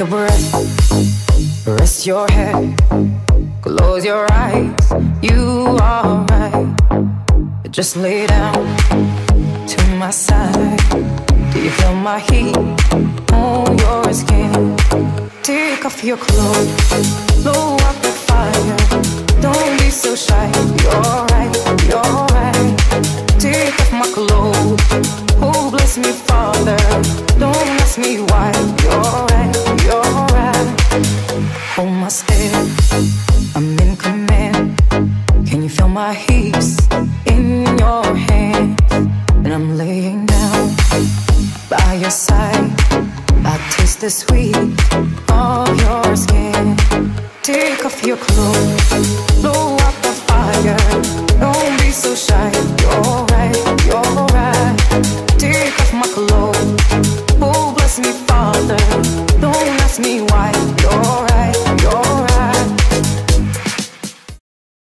a breath, rest your head, close your eyes. You are right. Just lay down to my side. Do you feel my heat on your skin? Take off your clothes, blow up the fire. Don't be so shy. You're right, you're right. Take off my clothes. Oh, bless me, Father. Don't ask me why. You're right, you're right. Hold my step, I'm in command. Can you feel my heat in your hands? And I'm laying down by your side. I taste the sweet of your skin. Take off your clothes, blow up the fire. Don't be so shy. You're right,